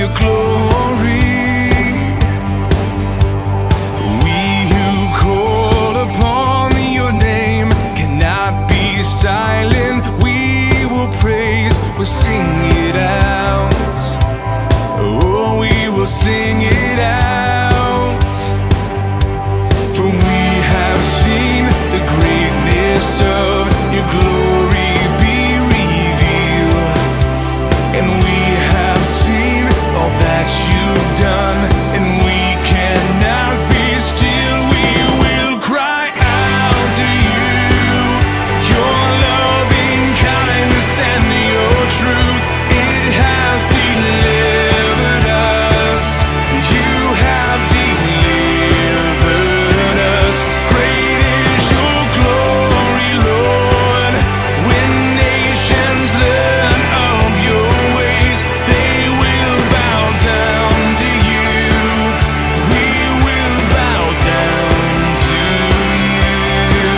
your glory. We who call upon your name cannot be silent. We will praise, we'll sing it out. Oh, we will sing it out. For we have seen the greatness of your glory be revealed, and we have seen all that you've done, and we cannot be still. We will cry out to you, your loving kindness and your truth. It has delivered us. You have delivered us. Great is your glory, Lord. When nations learn of your ways, they will bow down to you. We will bow down to you.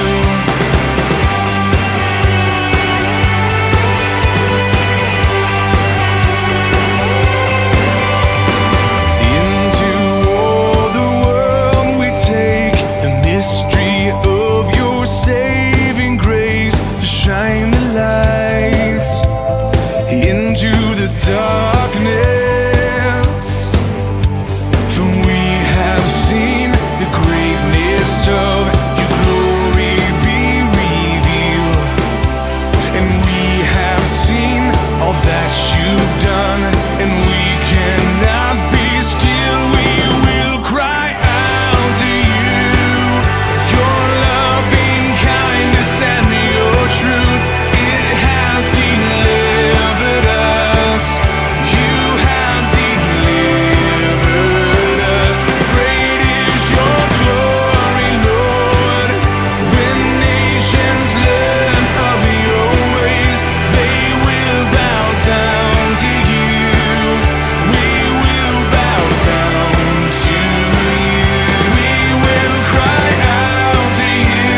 Into all the world we take the mystery of your saving grace to shine the light into the darkness. For we have seen the greatness of your glory be revealed, and we have seen all that you've done, and we cannot be still. We will cry out to you, your loving kindness and your truth. It has delivered us. You have delivered us. Great is your glory, Lord. When nations learn of your ways, they will bow down to you. We will bow down to you. We will cry out to you.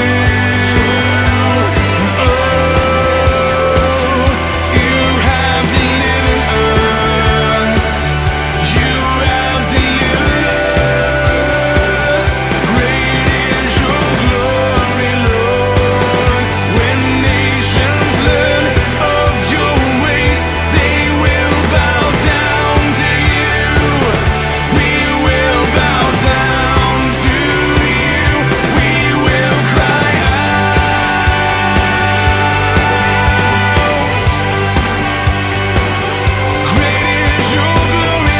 Oh, you have delivered us. You have delivered us. Great is your glory, Lord. When nations learn of your ways, they will bow down to you. We will bow down to you. We will cry out. Great is your glory,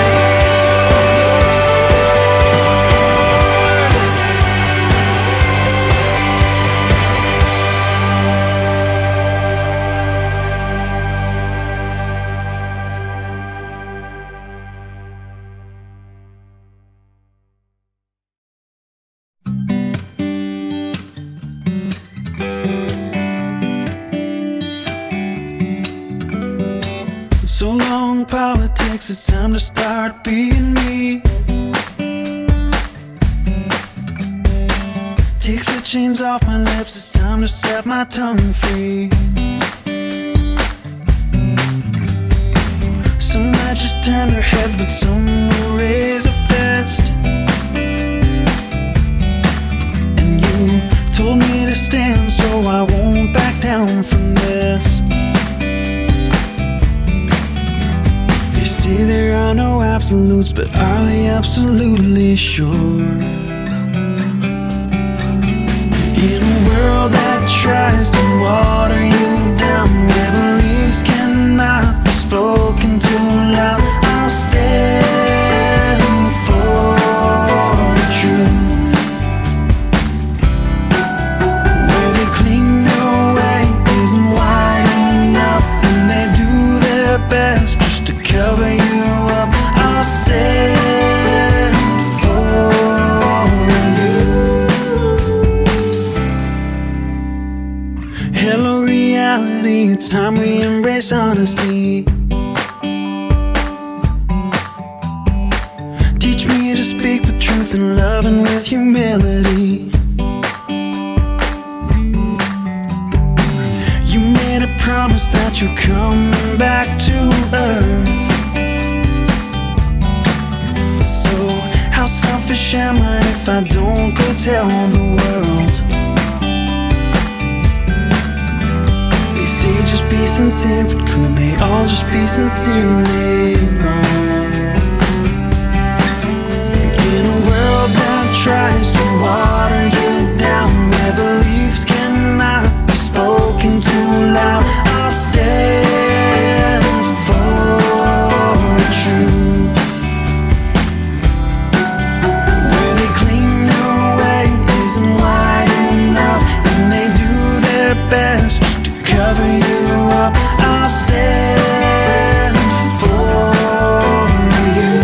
So long politics, it's time to start being me. Take the chains off my lips, it's time to set my tongue free. Some might just turn their heads, but some will raise a fist. And you told me to stand, so I won't back down from this. They say there are no absolutes, but are they absolutely sure? In a world that tries to water you down, where beliefs cannot be spoken too loud, I'll stand for the truth. Where they cling your white isn't wide enough, and they do their best just to cover you up, I'll stand for you. Hello reality, it's time we embrace honesty. Teach me to speak the truth in love and with humility. You made a promise that you're coming back to earth. selfish am I if I don't go tell the world? They say just be sincere, but could they all just be sincerely wrong? In a world that tries to water you down, where beliefs cannot be spoken too loud, I'll stand for truth. Where they claim your way isn't wide enough, and they do their best just to cover you up, I'll stand for you.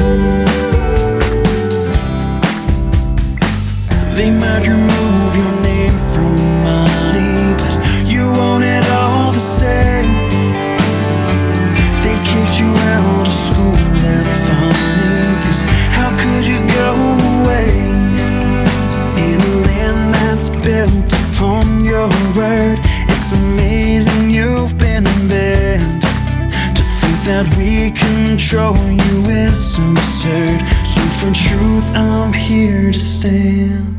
They might remove your name from money, but you want it all the same. They kicked you out of school, that's funny, 'cause how could you go away in a land that's built upon your word? It's amazing you've been banned. To think that we control you is absurd. So for truth I'm here to stand.